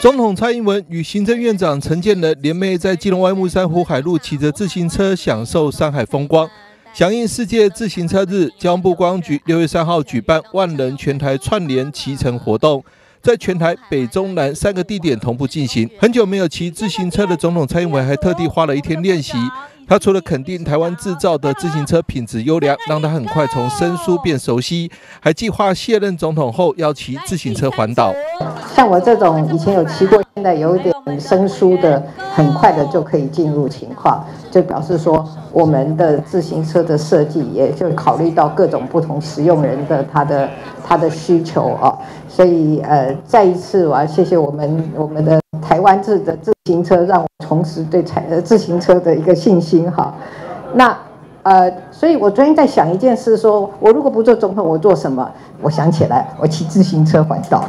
总统蔡英文与行政院长陈建仁联袂在基隆湾木山湖海路骑着自行车享受山海风光。响应世界自行车日，交通部观光局6月3号举办万人全台串联骑乘活动，在全台北、中、南3个地点同步进行。很久没有骑自行车的总统蔡英文还特地花了1天练习。他除了肯定台湾制造的自行车品质优良，让他很快从生疏变熟悉，还计划卸任总统后要骑自行车环岛。 像我这种以前有骑过，现在有一点生疏的，很快的就可以进入情况，就表示说我们的自行车的设计也就考虑到各种不同使用人的他的需求啊，所以再一次我要谢谢我们的台湾制的自行车，让我重拾对自行车的一个信心哈。那所以我昨天在想一件事说，我如果不做总统，我做什么？我想起来，我骑自行车环岛。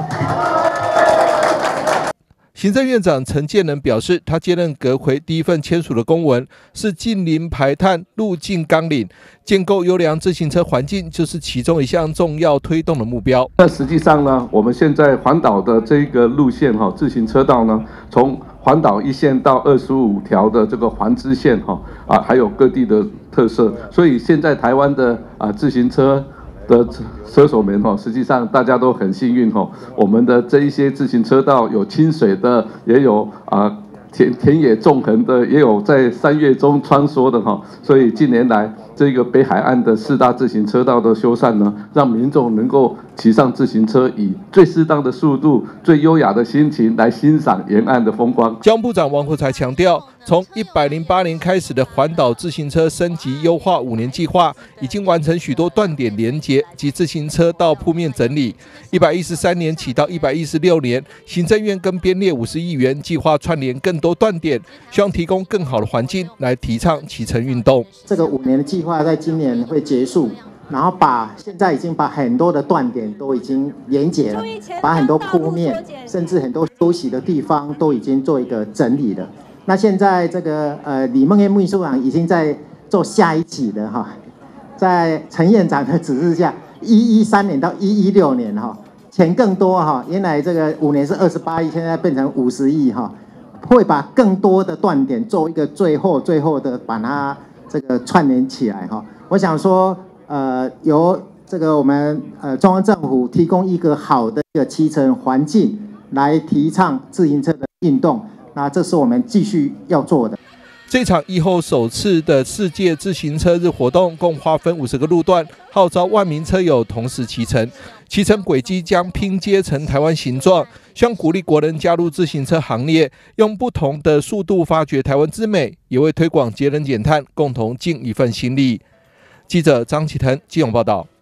行政院长陈建仁表示，他接任阁揆第一份签署的公文是近零排碳路径纲领，建构优良自行车环境就是其中一项重要推动的目标。 那实际上呢，我们现在环岛的这个路线自行车道呢，从环岛1线到25条的这个环支线还有各地的特色，所以现在台湾的自行车的车手们实际上大家都很幸运我们的这一些自行车道有清水的，也有田野纵横的，也有在山岳中穿梭的所以近年来这个北海岸的4大自行车道的修缮呢，让民众能够骑上自行车，以最适当的速度、最优雅的心情来欣赏沿岸的风光。 交通部长王国材强调，从108年开始的环岛自行车升级优化5年计划，已经完成许多断点连结及自行车道铺面整理。113年起到116年，行政院更编列50亿元，计划串联更多断点，希望提供更好的环境来提倡骑乘运动。 这个5年的计划在今年会结束。然后现在已经把很多的断点都已经连结了，把很多铺面甚至很多休息的地方都已经做一个整理了。那现在这个李孟燕秘书长已经在做下一期的在陈院长的指示下，113年到116年钱更多原来这个5年是28亿，现在变成50亿会把更多的断点做一个最后的把它这个串联起来我想说。由这个我们中央政府提供一个好的一个骑乘环境，来提倡自行车的运动，那这是我们继续要做的。 这场疫后首次的世界自行车日活动，共划分50个路段，号召万名车友同时骑乘，骑乘轨迹将拼接成台湾形状，希望鼓励国人加入自行车行列，用不同的速度发掘台湾之美，也为推广节能减碳共同尽一份心力。记者张启腾基隆报道。